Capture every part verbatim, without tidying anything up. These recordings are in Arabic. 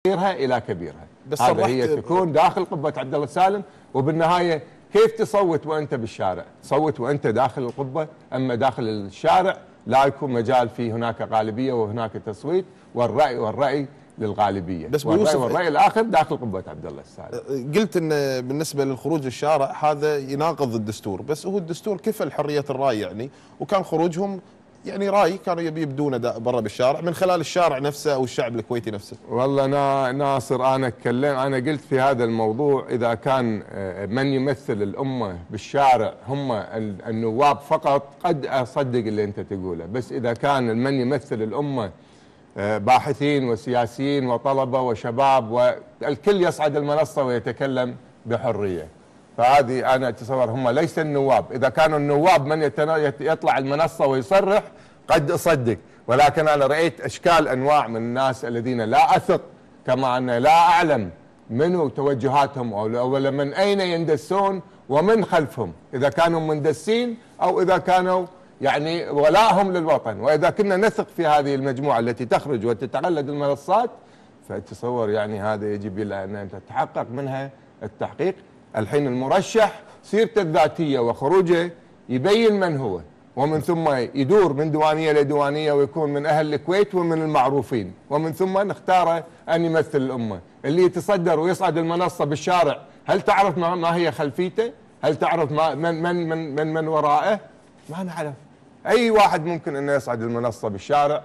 صغيرها الى كبيرها. بس هذا هي تكون داخل قبه عبد الله السالم. وبالنهايه كيف تصوت وانت بالشارع؟ تصوت وانت داخل القبه، اما داخل الشارع لا يكون مجال فيه هناك غالبيه وهناك تصويت، والراي والراي للغالبيه، بس والراي والراي الاخر داخل قبه عبد الله السالم. قلت ان بالنسبه للخروج للشارع هذا يناقض الدستور، بس هو الدستور كفل حريه الراي يعني، وكان خروجهم يعني راي كانوا يبي يبدونه برا بالشارع من خلال الشارع نفسه او الشعب الكويتي نفسه. والله أنا ناصر، انا اتكلم انا قلت في هذا الموضوع اذا كان من يمثل الامه بالشارع هم النواب فقط قد اصدق اللي انت تقوله، بس اذا كان من يمثل الامه باحثين وسياسيين وطلبه وشباب والكل يصعد المنصه ويتكلم بحريه، فهذه انا اتصور هم ليس النواب. اذا كانوا النواب من يطلع المنصه ويصرح قد اصدق، ولكن انا رايت اشكال انواع من الناس الذين لا اثق، كما ان لا اعلم منو توجهاتهم او من اين يندسون ومن خلفهم، اذا كانوا مندسين او اذا كانوا يعني ولائهم للوطن. واذا كنا نثق في هذه المجموعه التي تخرج وتتقلد المنصات، فاتصور يعني هذا يجب الى ان تتحقق منها التحقيق. الحين المرشح سيرته الذاتيه وخروجه يبين من هو، ومن ثم يدور من ديوانيه لديوانيه ويكون من اهل الكويت ومن المعروفين، ومن ثم نختاره ان يمثل الامه. اللي يتصدر ويصعد المنصه بالشارع، هل تعرف ما هي خلفيته؟ هل تعرف ما من من من من, من ورائه؟ ما نعرف. اي واحد ممكن انه يصعد المنصه بالشارع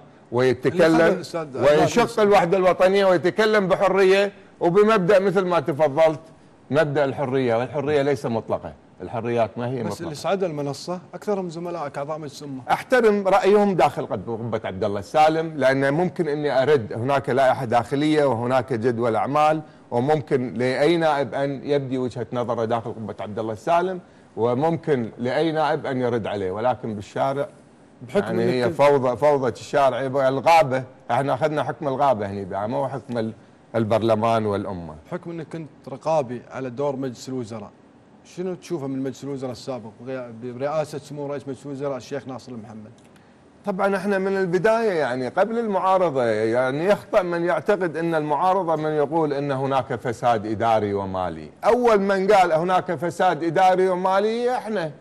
ويتكلم ويشق الوحده الوطنيه ويتكلم بحريه وبمبدا مثل ما تفضلت، مبدا الحريه، والحريه ليس مطلقه، الحريات ما هي بس مطلقه. اللي صعد المنصه اكثرهم زملائك اعضاء مجلس الامه. احترم رايهم داخل قبه عبد الله السالم، لان ممكن اني ارد هناك لائحه داخليه وهناك جدول اعمال، وممكن لاي نائب ان يبدي وجهه نظره داخل قبه عبد الله السالم، وممكن لاي نائب ان يرد عليه، ولكن بالشارع بحكم يعني هي فوضى فوضى الشارع. الغابه احنا اخذنا حكم الغابه هني، مو حكم البرلمان والامه. بحكم انك كنت رقابي على دور مجلس الوزراء، شنو تشوفه من مجلس الوزراء السابق برئاسه سمو رئيس مجلس الوزراء الشيخ ناصر المحمد؟ طبعا احنا من البدايه يعني قبل المعارضه يعني يخطئ من يعتقد ان المعارضه من يقول ان هناك فساد اداري ومالي. اول من قال هناك فساد اداري ومالي احنا،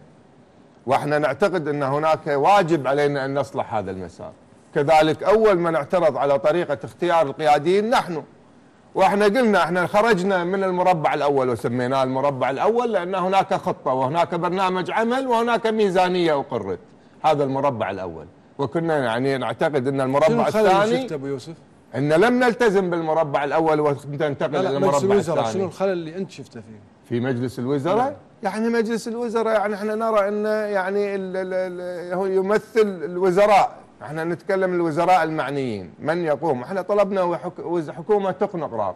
واحنا نعتقد ان هناك واجب علينا ان نصلح هذا المسار. كذلك اول من اعترض على طريقه اختيار القياديين نحن، واحنا قلنا احنا خرجنا من المربع الاول وسميناه المربع الاول لان هناك خطه وهناك برنامج عمل وهناك ميزانيه اقرت. هذا المربع الاول، وكنا يعني نعتقد ان المربع الثاني شفته ابو يوسف؟ ان لم نلتزم بالمربع الاول وننتقل الى المربع الثاني. شنو الخلل اللي انت شفته فيه؟ في مجلس الوزراء؟ يعني مجلس الوزراء يعني احنا نرى ان يعني ال ال ال هو يمثل الوزراء، احنا نتكلم الوزراء المعنيين من يقوم. احنا طلبنا حكومه تقنقراط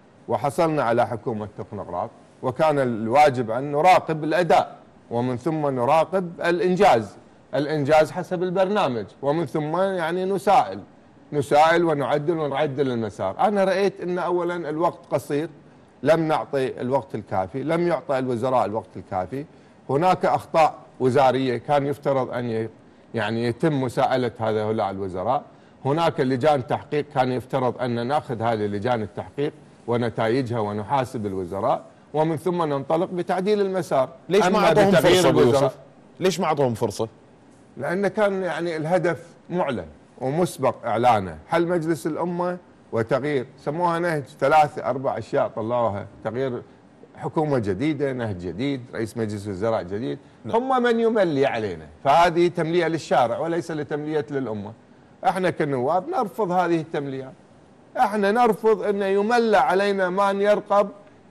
وحصلنا على حكومه تقنقراط، وكان الواجب ان نراقب الاداء ومن ثم نراقب الانجاز، الانجاز حسب البرنامج، ومن ثم يعني نسائل نسائل ونعدل ونعدل المسار. انا رايت ان اولا الوقت قصير، لم نعطي الوقت الكافي، لم يعطى الوزراء الوقت الكافي، هناك اخطاء وزاريه كان يفترض ان يعني يتم مساءله هؤلاء الوزراء، هناك لجان تحقيق كان يفترض ان ناخذ هذه لجان التحقيق ونتائجها ونحاسب الوزراء، ومن ثم ننطلق بتعديل المسار. ليش ما اعطوهم فرصه؟ ليش ما اعطوهم فرصه؟ لان كان يعني الهدف معلن ومسبق اعلانه، حل مجلس الامه وتغيير، سموها نهج، ثلاث اربع اشياء طلعوها، تغيير حكومه جديده، نهج جديد، رئيس مجلس وزراء جديد. لا. هم من يملي علينا، فهذه تمليه للشارع وليس لتمليه للامه. احنا كنواب نرفض هذه التمليات، احنا نرفض ان يملى علينا من يرقب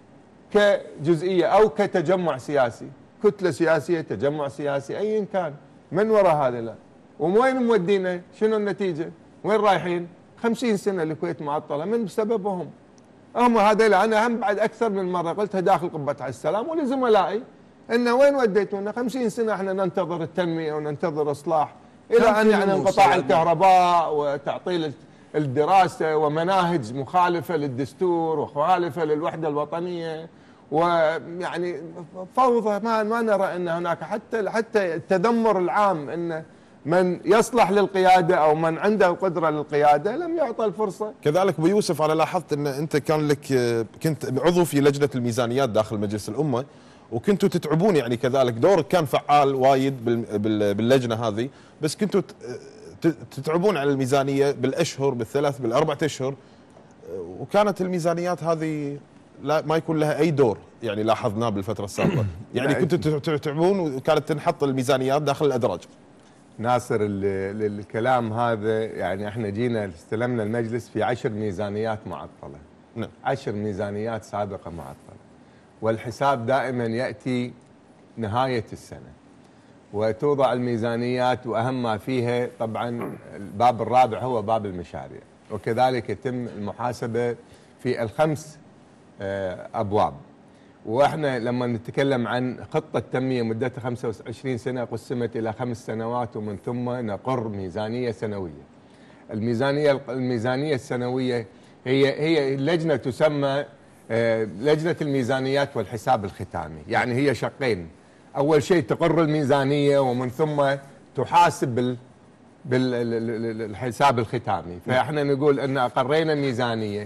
كجزئيه او كتجمع سياسي، كتله سياسيه، تجمع سياسي، ايا كان من وراء هذا. لا، وين مودينا؟ شنو النتيجه؟ وين رايحين؟ خمسين سنه الكويت معطله من بسببهم. هم هذا انا هم بعد اكثر من مره قلتها داخل قبه على السلام ولزملائي، انه وين وديتونا؟ خمسين سنه احنا ننتظر التنميه وننتظر اصلاح الى ان يعني انقطاع الكهرباء وتعطيل الدراسه ومناهج مخالفه للدستور ومخالفه للوحده الوطنيه، ويعني فوضى. ما ما نرى ان هناك حتى حتى التذمر العام ان من يصلح للقياده او من عنده القدره للقياده لم يعطى الفرصه. كذلك ابو يوسف انا لاحظت ان انت كان لك كنت عضو في لجنه الميزانيات داخل مجلس الامه، وكنتوا تتعبون يعني كذلك دورك كان فعال وايد باللجنه هذه، بس كنتوا تتعبون على الميزانيه بالاشهر بالثلاث بالاربع اشهر، وكانت الميزانيات هذه لا ما يكون لها اي دور يعني لاحظناه بالفتره السابقه، يعني كنتوا تتعبون وكانت تنحط الميزانيات داخل الادراج. ناصر الكلام هذا يعني احنا جينا استلمنا المجلس في عشر ميزانيات معطله. نعم. عشر ميزانيات سابقه معطله. والحساب دائما ياتي نهايه السنه. وتوضع الميزانيات واهم ما فيها طبعا الباب الرابع هو باب المشاريع، وكذلك يتم المحاسبه في الخمس ابواب. واحنا لما نتكلم عن خطه تنميه مدتها خمسة وعشرين سنه قسمت الى خمس سنوات ومن ثم نقر ميزانيه سنويه. الميزانيه الميزانيه السنويه هي هي اللجنه تسمى لجنه الميزانيات والحساب الختامي، يعني هي شقين. اول شيء تقر الميزانيه ومن ثم تحاسب بال بالحساب الختامي. فاحنا نقول ان اقرينا ميزانيه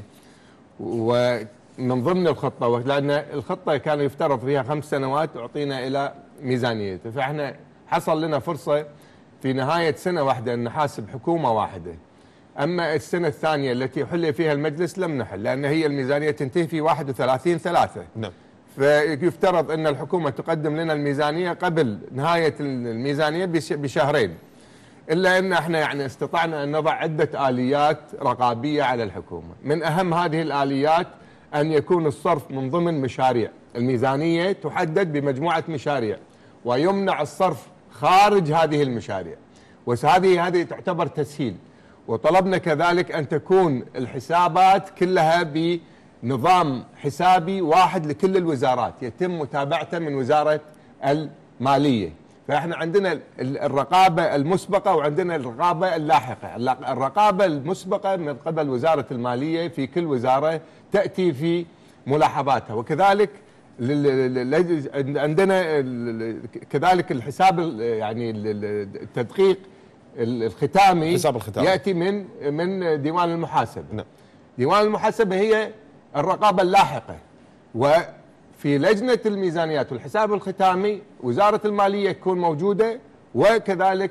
ومن ضمن الخطه، لان الخطه كان يفترض فيها خمس سنوات اعطينا الى ميزانيته، فاحنا حصل لنا فرصه في نهايه سنه واحده ان نحاسب حكومه واحده. اما السنه الثانيه التي حل فيها المجلس لم نحل، لان هي الميزانيه تنتهي في واحد وثلاثين ثلاثة. نعم. فيفترض ان الحكومه تقدم لنا الميزانيه قبل نهايه الميزانيه بشهرين. الا ان احنا يعني استطعنا ان نضع عده اليات رقابيه على الحكومه، من اهم هذه الاليات ان يكون الصرف من ضمن مشاريع، الميزانيه تحدد بمجموعه مشاريع ويمنع الصرف خارج هذه المشاريع، وهذه هذه تعتبر تسهيل. وطلبنا كذلك ان تكون الحسابات كلها بنظام حسابي واحد لكل الوزارات يتم متابعته من وزاره الماليه. فاحنا عندنا الرقابه المسبقه وعندنا الرقابه اللاحقه. الرقابه المسبقه من قبل وزاره الماليه في كل وزاره تاتي في ملاحظاتها، وكذلك عندنا كذلك الحساب يعني التدقيق الختامي الحساب الختامي ياتي من من ديوان المحاسبه. نعم. ديوان المحاسبه هي الرقابه اللاحقه. وفي لجنه الميزانيات والحساب الختامي وزاره الماليه تكون موجوده، وكذلك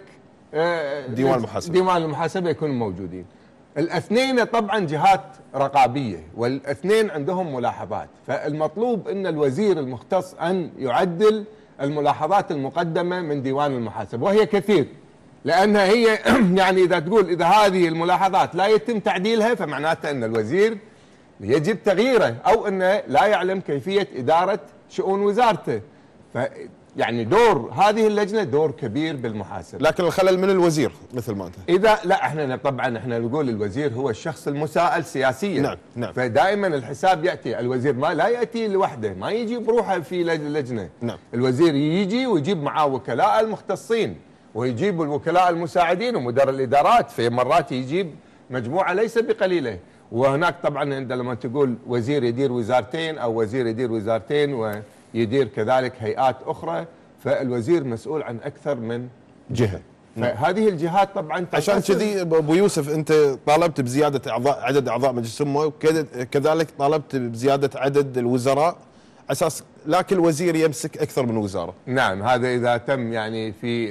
ديوان المحاسبه ديوان المحاسبه يكونوا موجودين. الاثنين طبعا جهات رقابيه والاثنين عندهم ملاحظات، فالمطلوب ان الوزير المختص ان يعدل الملاحظات المقدمه من ديوان المحاسبه، وهي كثير، لانها هي يعني اذا تقول اذا هذه الملاحظات لا يتم تعديلها فمعناته ان الوزير يجب تغييره او انه لا يعلم كيفيه اداره شؤون وزارته. ف يعني دور هذه اللجنه دور كبير بالمحاسبه. لكن الخلل من الوزير مثل ما انت. اذا لا احنا طبعا احنا نقول الوزير هو الشخص المساءل سياسيا. نعم نعم. فدائما الحساب ياتي الوزير ما لا ياتي لوحده، ما يجي بروحه في لجنه. نعم. الوزير يجي ويجيب معاه وكلاء المختصين ويجيب الوكلاء المساعدين ومدراء الادارات، في مرات يجيب مجموعه ليس بقليله. وهناك طبعا عند لما تقول وزير يدير وزارتين او وزير يدير وزارتين ويدير كذلك هيئات اخرى، فالوزير مسؤول عن اكثر من جهه. فهذه الجهات طبعا عشان كذي ابو يوسف انت طالبت بزياده اعضاء عدد اعضاء مجلس الامه، وكذلك طالبت بزياده عدد الوزراء اساس لا كل وزير يمسك اكثر من وزاره. نعم، هذا اذا تم يعني في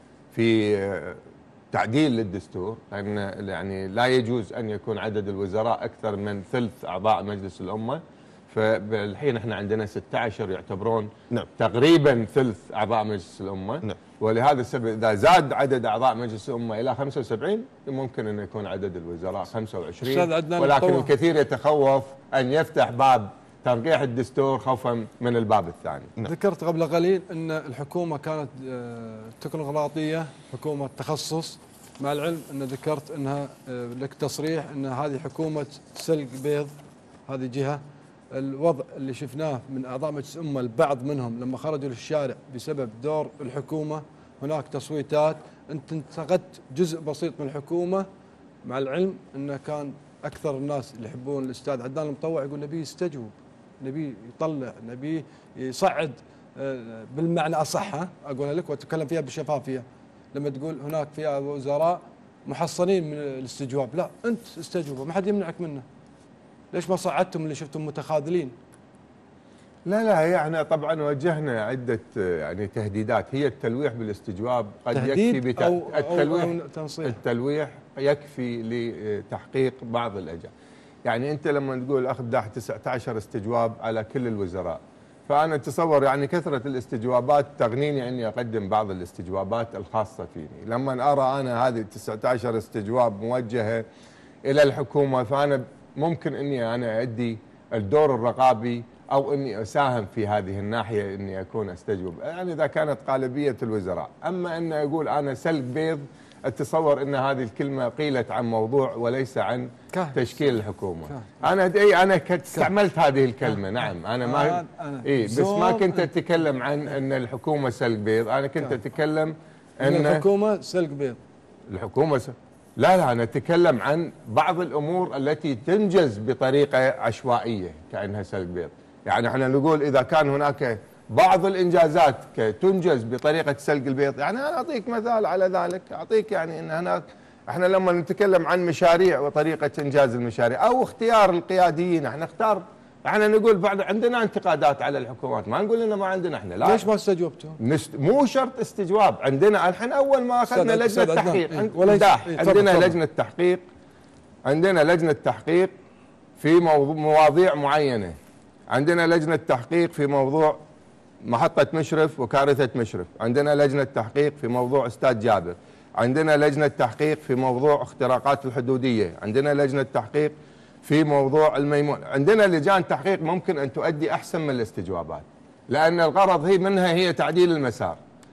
في تعديل للدستور، لان يعني لا يجوز ان يكون عدد الوزراء اكثر من ثلث اعضاء مجلس الامه. فالحين احنا عندنا ستة عشر يعتبرون نعم. تقريبا ثلث اعضاء مجلس الامه. نعم. ولهذا السبب اذا زاد عدد اعضاء مجلس الامه الى خمسة وسبعين ممكن ان يكون عدد الوزراء خمسة وعشرين، ولكن الكثير يتخوف ان يفتح باب ترقيع الدستور خوفا من الباب الثاني. نعم. ذكرت قبل قليل ان الحكومه كانت تكنوقراطيه، حكومه تخصص، مع العلم ان ذكرت انها لك تصريح ان هذه حكومه سلق بيض، هذه جهه. الوضع اللي شفناه من اعضاء مجلس الامه البعض منهم لما خرجوا للشارع بسبب دور الحكومه، هناك تصويتات، انت انتقدت جزء بسيط من الحكومه، مع العلم انه كان اكثر الناس اللي يحبون الاستاذ عدنان المطوع يقول نبيه يستجوب، نبيه يطلع، نبيه يصعد بالمعنى اصحها اقول لك واتكلم فيها بشفافيه. لما تقول هناك في وزراء محصنين من الاستجواب، لا انت استجوبوا ما حد يمنعك منه. ليش ما صعدتم اللي شفتم متخاذلين؟ لا لا هي احنا طبعا واجهنا عده يعني تهديدات. هي التلويح بالاستجواب قد يكفي بتا... أو التلويح أو أو تنصيح. التلويح يكفي لتحقيق بعض الاجال. يعني انت لما تقول اخذ تسعة عشر استجواب على كل الوزراء، فانا اتصور يعني كثره الاستجوابات تغنيني اني اقدم بعض الاستجوابات الخاصه فيني. لما ارى انا هذه تسعة عشر استجواب موجهه الى الحكومه، فانا ممكن اني انا ادي الدور الرقابي او اني اساهم في هذه الناحيه، اني اكون استجوب يعني اذا كانت غالبيه الوزراء. اما ان اقول انا سلق بيض، اتصور ان هذه الكلمه قيلت عن موضوع وليس عن كهف. تشكيل الحكومه. كهف. انا اي انا استعملت هذه الكلمه. كهف. نعم انا ما اي بس ما كنت اتكلم عن ان الحكومه سلق بيض، انا كنت كهف. اتكلم ان الحكومه سلق بيض. الحكومه س... لا لا انا اتكلم عن بعض الامور التي تنجز بطريقه عشوائيه كانها سلق بيض. يعني احنا نقول اذا كان هناك بعض الانجازات تنجز بطريقه سلق البيض، يعني انا اعطيك مثال على ذلك، اعطيك يعني ان هناك احنا لما نتكلم عن مشاريع وطريقه انجاز المشاريع او اختيار القياديين، احنا نختار، احنا نقول بعد عندنا انتقادات على الحكومات، ما نقول انه ما عندنا احنا، لا ليش ما استجوبتوا؟ نست... مو شرط استجواب، عندنا الحين اول ما اخذنا لجنه تحقيق إيه؟ وليس إيه؟ عندنا طبعًا. لجنه تحقيق، عندنا لجنه تحقيق في موضوع مواضيع معينه، عندنا لجنه تحقيق في موضوع محطه مشرف وكارثه مشرف، عندنا لجنه تحقيق في موضوع استاد جابر، عندنا لجنه تحقيق في موضوع اختراقات الحدوديه، عندنا لجنه تحقيق في موضوع الميمون، عندنا لجان تحقيق ممكن ان تؤدي احسن من الاستجوابات، لان الغرض هي منها هي تعديل المسار،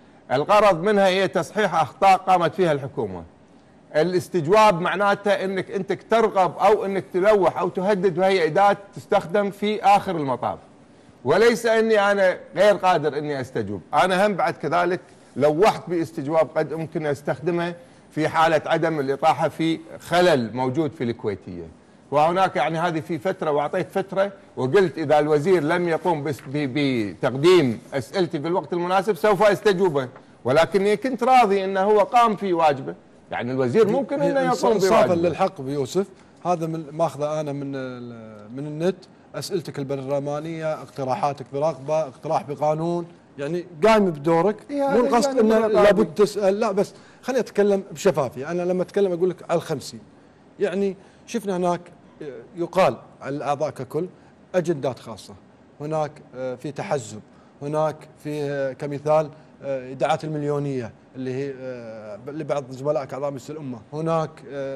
الغرض منها هي تصحيح اخطاء قامت فيها الحكومه. الاستجواب معناته انك انت ترغب او انك تلوح او تهدد، وهي اداه تستخدم في اخر المطاف، وليس اني انا غير قادر اني استجوب. انا هم بعد كذلك لوحت باستجواب قد يمكن استخدمه في حاله عدم الاطاحه في خلل موجود في الكويتيه، وهناك يعني هذه في فتره واعطيت فتره وقلت اذا الوزير لم يقوم بتقديم اسئلتي في الوقت المناسب سوف استجوبه، ولكني كنت راضي انه هو قام في واجبه. يعني الوزير ممكن انه يقوم انصافا للحق بيوسف، هذا من ماخذه انا من من النت، اسئلتك البرلمانيه، اقتراحاتك برغبه، اقتراح بقانون، يعني قايم بدورك، مو القصد انه لابد تسال، لا بس خليني اتكلم بشفافيه. انا لما اتكلم اقول لك على الخمسين، يعني شفنا هناك يقال على الاعضاء ككل اجندات خاصه، هناك في تحزب، هناك في كمثال ايداعات المليونيه اللي هي لبعض زملائك اعضاء مجلس الامه، هناك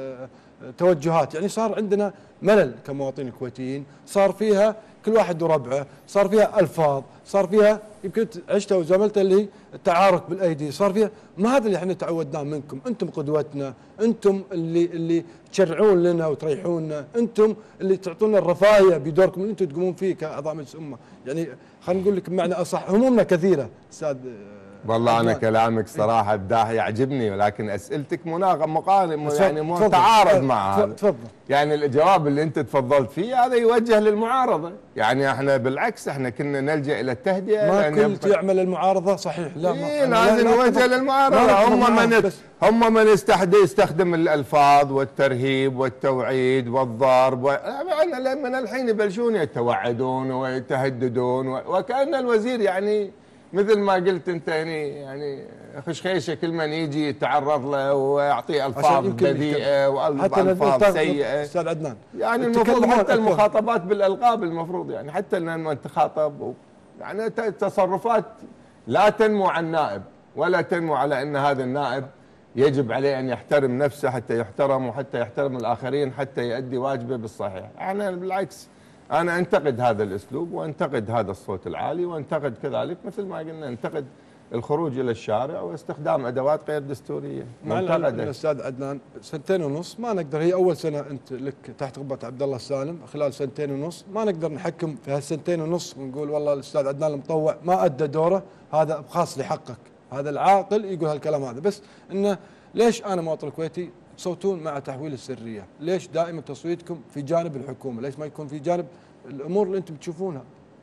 توجهات، يعني صار عندنا ملل كمواطنين كويتيين، صار فيها كل واحد وربعه، صار فيها الفاظ، صار فيها يمكن عشتها وزملتها اللي هي التعارك بالايدي، صار فيها ما هذا اللي احنا تعودناه منكم، انتم قدوتنا، انتم اللي اللي تشرعون لنا وتريحونا، انتم اللي تعطونا الرفاهيه بدوركم اللي انتم تقومون فيه كاعضاء مجلس الامه، يعني خلينا نقول لك بمعنى اصح همومنا كثيره استاذ. والله انا كلامك صراحه بداهي يعجبني، ولكن اسئلتك مناغم مقارن يعني متعارض مع هذا. تفضل. يعني الجواب اللي انت تفضلت فيه هذا يوجه للمعارضه، يعني احنا بالعكس احنا كنا نلجا الى التهدئه. ما كنت يعمل المعارضه صحيح، لا إيه لازم نوجه للمعارضه، هم من هم من يستخدم الالفاظ والترهيب والتوعيد والضرب و... من الحين يبلشون يتوعدون ويتهددون و... وكأن الوزير يعني مثل ما قلت انت يعني يعني خشخيشه كل من يجي يتعرض له ويعطيه الفاظ بذيئه والفاظ سيئه. استاذ عدنان يعني المفروض حتى المخاطبات بالالقاب المفروض يعني حتى لما تخاطب يعني تصرفات لا تنمو عن النائب ولا تنمو على ان هذا النائب يجب عليه ان يحترم نفسه حتى يحترم وحتى يحترم الاخرين حتى يؤدي واجبه بالصحيح. انا بالعكس أنا أنتقد هذا الأسلوب وأنتقد هذا الصوت العالي وأنتقد كذلك مثل ما قلنا أنتقد الخروج إلى الشارع واستخدام أدوات غير دستورية. مع الأستاذ عدنان سنتين ونص ما نقدر، هي أول سنة أنت لك تحت قبة عبد الله السالم، خلال سنتين ونص ما نقدر نحكم في هالسنتين ونص ونقول والله الأستاذ عدنان المطوع ما أدى دوره، هذا خاص لحقك، هذا العاقل يقول هالكلام هذا، بس إنه ليش أنا مواطن كويتي تصوتون مع تحويل السرية؟ ليش دائما تصويتكم في جانب الحكومة؟ ليش ما يكون في جانب الأمور اللي أنتم تشوفونها؟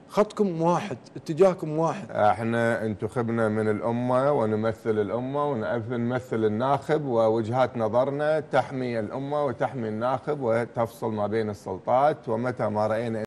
خطكم واحد، اتجاهكم واحد. احنا انتخبنا من الامه ونمثل الامه ونمثل الناخب، ووجهات نظرنا تحمي الامه وتحمي الناخب وتفصل ما بين السلطات، ومتى ما راينا